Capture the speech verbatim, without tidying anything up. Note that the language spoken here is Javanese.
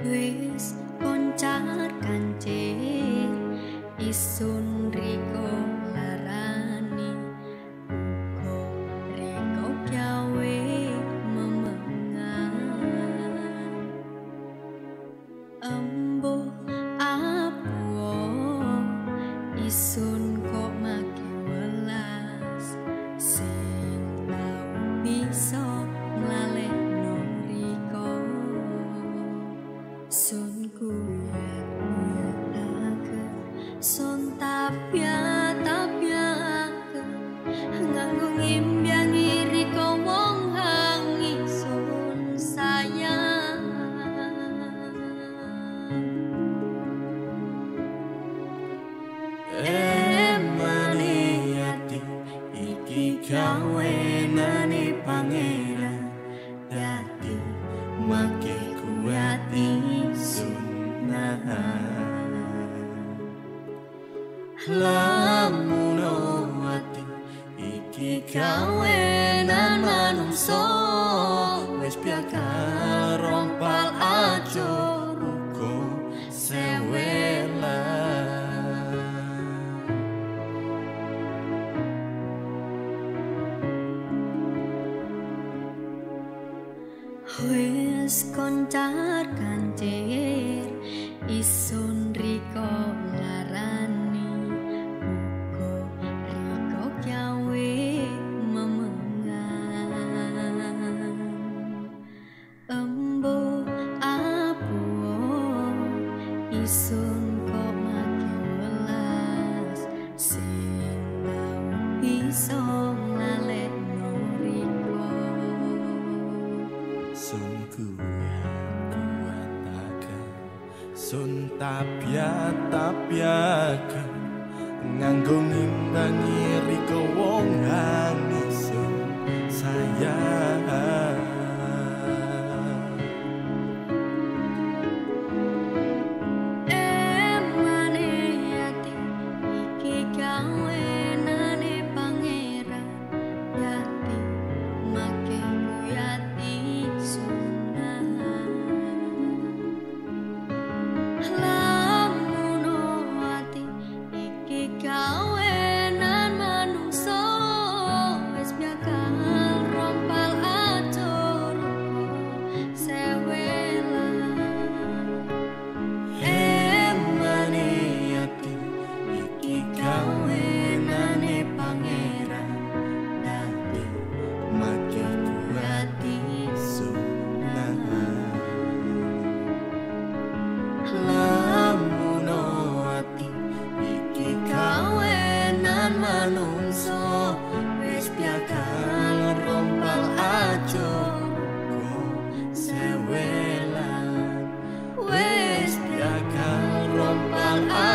Wis koncar kancir isun riko larani uga riko gawe memengan embuh apuo isun kok make welas sing tau bisa nglalekno riko sun kuyat kuyatake sun tapya tapyake nganggo ngimbangi riko wong hangi sun sayang emane ati iki kawenane pangeran dadi make kuati sunah lamun ati iki kawenan manungsa wis piakal rompal aja ruko sewela wis koncar kancir isun riko larani uga riko gawe memengan embuh apuo isun kok make welas sing tau bisa nglalekno riko sun kuyat kuatake sun tapya tapyake nganggo ngimbangi riko wong hangi sun sayang emane ati iki kawenane pangeran dadi make kuyati sunah lamun ati iki kawenan manungsa wis bakal rompal atur sewela emane ati iki kawenane pangeran dadi make kuati sunah lamun ati iki kawenan manungsa wis piakal rompal aja ruko sewela wis piakal rompal